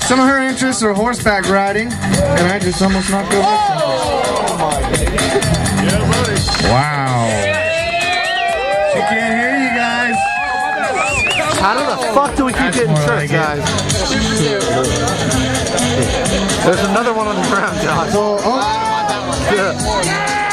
Some of her interests are horseback riding, and I just almost knocked over. Wow. She can't hear you guys. How the fuck do we keep getting tricked, guys? There's another one on the ground, Josh. So, Yeah.